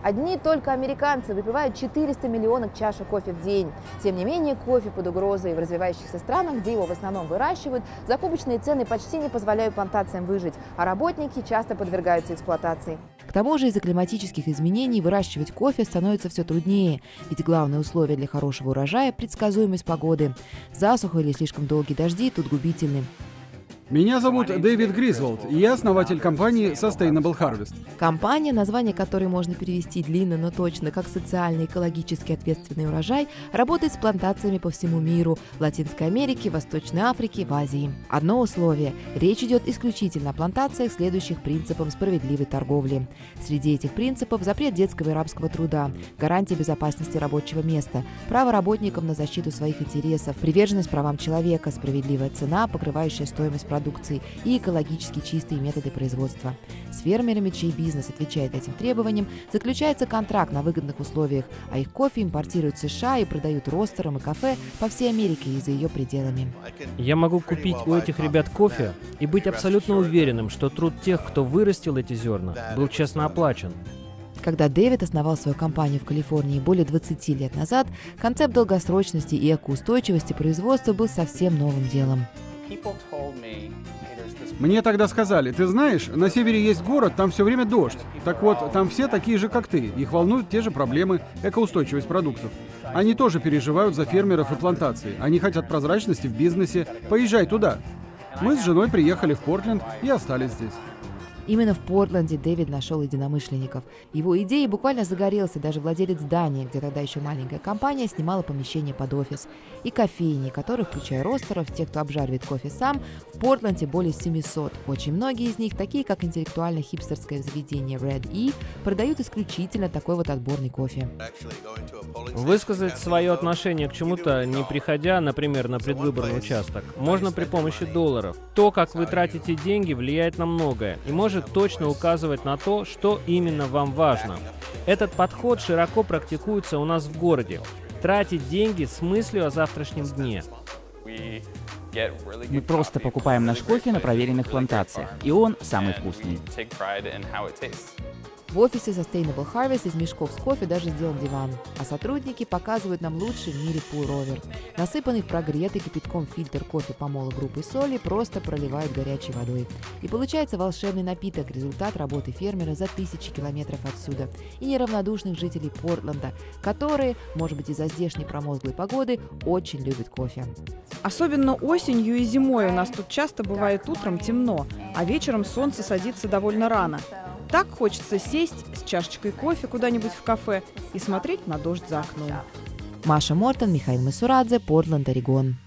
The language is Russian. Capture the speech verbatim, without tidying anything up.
Одни только американцы выпивают четыреста миллионов чашек кофе в день. Тем не менее, кофе под угрозой. В развивающихся странах, где его в основном выращивают, закупочные цены почти не позволяют плантациям выжить, а работники часто подвергаются эксплуатации. К тому же из-за климатических изменений выращивать кофе становится все труднее, ведь главное условие для хорошего урожая – предсказуемость погоды. Засуха или слишком долгие дожди тут губительны. Меня зовут Дэвид Гризволд, и я основатель компании Sustainable Harvest. Компания, название которой можно перевести длинно, но точно, как социальный, экологически ответственный урожай, работает с плантациями по всему миру – в Латинской Америке, Восточной Африке, в Азии. Одно условие – речь идет исключительно о плантациях, следующих принципам справедливой торговли. Среди этих принципов – запрет детского и рабского труда, гарантия безопасности рабочего места, право работников на защиту своих интересов, приверженность правам человека, справедливая цена, покрывающая стоимость продукции и экологически чистые методы производства. С фермерами, чей бизнес отвечает этим требованиям, заключается контракт на выгодных условиях, а их кофе импортируют в США и продают ростерам и кафе по всей Америке и за ее пределами. Я могу купить у этих ребят кофе и быть абсолютно уверенным, что труд тех, кто вырастил эти зерна, был честно оплачен. Когда Дэвид основал свою компанию в Калифорнии более двадцати лет назад, концепт долгосрочности и экоустойчивости производства был совсем новым делом. Мне тогда сказали: ты знаешь, на севере есть город, там все время дождь. Так вот, там все такие же, как ты. Их волнуют те же проблемы, экоустойчивость продуктов. Они тоже переживают за фермеров и плантации. Они хотят прозрачности в бизнесе. Поезжай туда. Мы с женой приехали в Портленд и остались здесь. Именно в Портленде Дэвид нашел единомышленников. Его идеей буквально загорелся даже владелец здания, где тогда еще маленькая компания снимала помещение под офис. И кофейни, которые, включая ростеров, тех, кто обжаривает кофе сам, в Портленде более семисот. Очень многие из них, такие как интеллектуально-хипстерское заведение Red E, продают исключительно такой вот отборный кофе. Высказать свое отношение к чему-то, не приходя, например, на предвыборный участок, можно при помощи долларов. То, как вы тратите деньги, влияет на многое и может точно указывать на то, что именно вам важно. Этот подход широко практикуется у нас в городе. Тратить деньги с мыслью о завтрашнем дне. Мы просто покупаем наш кофе на проверенных плантациях, и он самый вкусный. В офисе Sustainable Harvest из мешков с кофе даже сделан диван, а сотрудники показывают нам лучший в мире pour-over. Насыпанный в прогретый кипятком фильтр кофе помола группы соли просто проливают горячей водой. И получается волшебный напиток, результат работы фермера за тысячи километров отсюда, и неравнодушных жителей Портленда, которые, может быть из-за здешней промозглой погоды, очень любят кофе. Особенно осенью и зимой у нас тут часто бывает утром темно, а вечером солнце садится довольно рано. Так хочется сесть с чашечкой кофе куда-нибудь в кафе и смотреть на дождь за окном. Маша Мортон, Михаил Масурадзе, Портленд, Орегон.